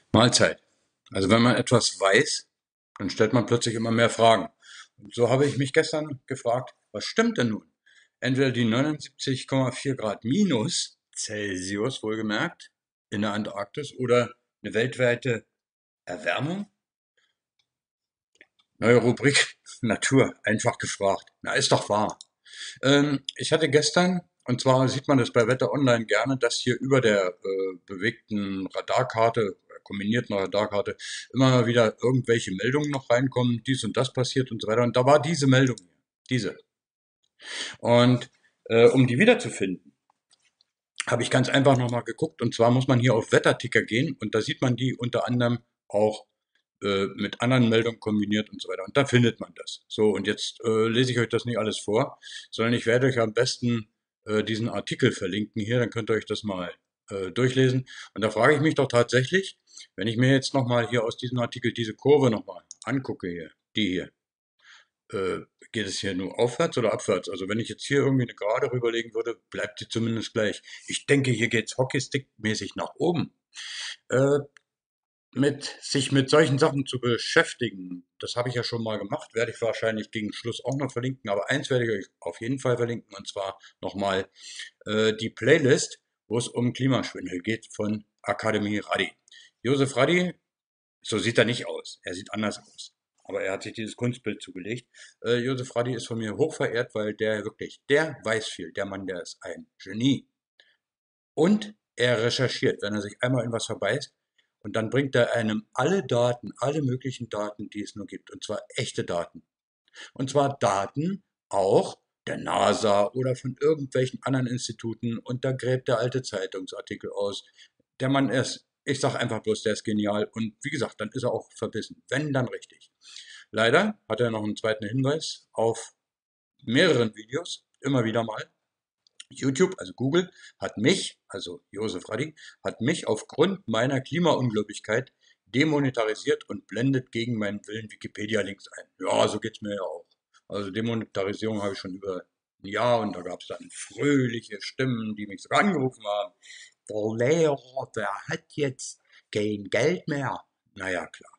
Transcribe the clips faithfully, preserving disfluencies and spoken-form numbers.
Mahlzeit. Also wenn man etwas weiß, dann stellt man plötzlich immer mehr Fragen. Und so habe ich mich gestern gefragt, was stimmt denn nun? Entweder die neunundsiebzig Komma vier Grad minus Celsius, wohlgemerkt, in der Antarktis oder eine weltweite Erwärmung? Neue Rubrik Natur, einfach gefragt. Na, ist doch wahr. Ähm, ich hatte gestern, und zwar sieht man das bei Wetter Online gerne, dass hier über der äh, bewegten Radarkarte, äh, kombinierten Radarkarte, immer mal wieder irgendwelche Meldungen noch reinkommen, dies und das passiert und so weiter. Und da war diese Meldung hier, diese. Und äh, um die wiederzufinden, habe ich ganz einfach nochmal geguckt. Und zwar muss man hier auf Wetterticker gehen und da sieht man die unter anderem auch äh, mit anderen Meldungen kombiniert und so weiter. Und da findet man das. So, und jetzt äh, lese ich euch das nicht alles vor, sondern ich werde euch am besten äh, diesen Artikel verlinken hier, dann könnt ihr euch das mal äh, durchlesen. Und da frage ich mich doch tatsächlich, wenn ich mir jetzt nochmal hier aus diesem Artikel diese Kurve nochmal angucke hier, die hier, äh, geht es hier nur aufwärts oder abwärts? Also wenn ich jetzt hier irgendwie eine Gerade rüberlegen würde, bleibt die zumindest gleich. Ich denke, hier geht's Hockeystick-mäßig nach oben. Äh, mit sich mit solchen Sachen zu beschäftigen, das habe ich ja schon mal gemacht, werde ich wahrscheinlich gegen Schluss auch noch verlinken, aber eins werde ich euch auf jeden Fall verlinken, und zwar nochmal äh, die Playlist, wo es um Klimaschwindel geht von Akademie Radi. Josef Radi, so sieht er nicht aus, er sieht anders aus. Aber er hat sich dieses Kunstbild zugelegt. Äh, Josef Radi ist von mir hochverehrt, weil der wirklich, der weiß viel, der Mann, der ist ein Genie. Und er recherchiert, wenn er sich einmal in was verbeißt, und dann bringt er einem alle Daten, alle möglichen Daten, die es nur gibt, und zwar echte Daten. Und zwar Daten auch der NASA oder von irgendwelchen anderen Instituten, und da gräbt der alte Zeitungsartikel aus. Der Mann ist, ich sag einfach bloß, der ist genial, und wie gesagt, dann ist er auch verbissen, wenn dann richtig. Leider hat er noch einen zweiten Hinweis auf mehreren Videos, immer wieder mal. YouTube, also Google, hat mich, also Josef Radi, hat mich aufgrund meiner Klimaungläubigkeit demonetarisiert und blendet gegen meinen Willen Wikipedia-Links ein. Ja, so geht's mir ja auch. Also Demonetarisierung habe ich schon über ein Jahr, und da gab es dann fröhliche Stimmen, die mich sogar angerufen haben. Der Lehrer, der hat jetzt kein Geld mehr. Naja, klar.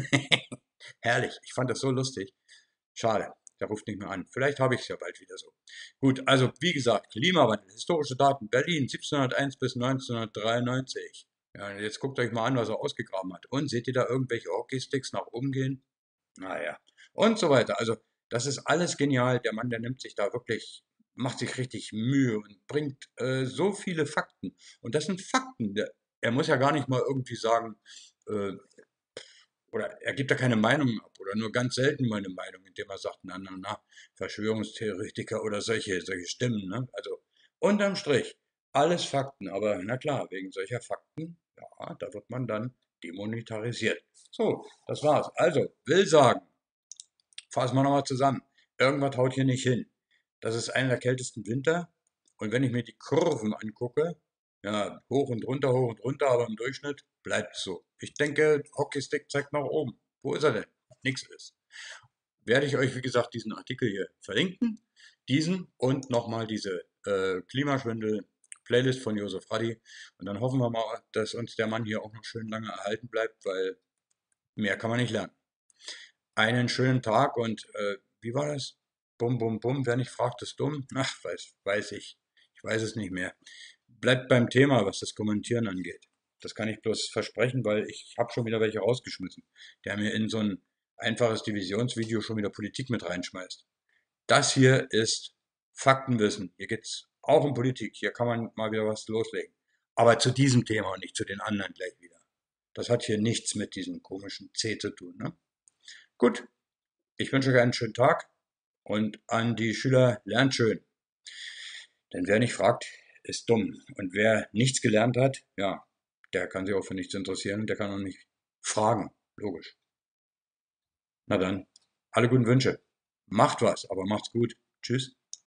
Herrlich. Ich fand das so lustig. Schade, der ruft nicht mehr an. Vielleicht habe ich es ja bald wieder so. Gut, also wie gesagt, Klimawandel, historische Daten, Berlin siebzehnhunderteins bis neunzehnhundertdreiundneunzig. Ja, jetzt guckt euch mal an, was er ausgegraben hat. Und seht ihr da irgendwelche Hockeysticks nach oben gehen? Naja, und so weiter. Also das ist alles genial. Der Mann, der nimmt sich da wirklich, macht sich richtig Mühe und bringt äh, so viele Fakten. Und das sind Fakten. Der, er muss ja gar nicht mal irgendwie sagen, äh, oder er gibt da keine Meinung ab oder nur ganz selten mal eine Meinung, indem er sagt, na, na, na, Verschwörungstheoretiker oder solche, solche Stimmen, ne? Also unterm Strich alles Fakten, aber na klar, wegen solcher Fakten, ja, da wird man dann demonetarisiert. So, das war's. Also, will sagen, fassen wir nochmal zusammen. Irgendwas haut hier nicht hin. Das ist einer der kältesten Winter. Und wenn ich mir die Kurven angucke, ja, hoch und runter, hoch und runter, aber im Durchschnitt bleibt es so. Ich denke, Hockeystick zeigt nach oben. Wo ist er denn? Nix ist. Werde ich euch, wie gesagt, diesen Artikel hier verlinken. Diesen und nochmal diese äh, Klimaschwindel-Playlist von Josef Radi. Und dann hoffen wir mal, dass uns der Mann hier auch noch schön lange erhalten bleibt, weil mehr kann man nicht lernen. Einen schönen Tag, und äh, wie war das? Bum, bum, bum. Wer nicht fragt, ist dumm. Ach, weiß, weiß ich. Ich weiß es nicht mehr. Bleibt beim Thema, was das Kommentieren angeht. Das kann ich bloß versprechen, weil ich habe schon wieder welche rausgeschmissen, der mir in so ein einfaches Divisionsvideo schon wieder Politik mit reinschmeißt. Das hier ist Faktenwissen. Hier geht's auch um Politik. Hier kann man mal wieder was loslegen. Aber zu diesem Thema und nicht zu den anderen gleich wieder. Das hat hier nichts mit diesem komischen C zu tun, ne? Gut, ich wünsche euch einen schönen Tag, und an die Schüler, lernt schön. Denn wer nicht fragt, ist dumm. Und wer nichts gelernt hat, ja, der kann sich auch für nichts interessieren, der kann auch nicht fragen. Logisch. Na dann, alle guten Wünsche. Macht was, aber macht's gut. Tschüss.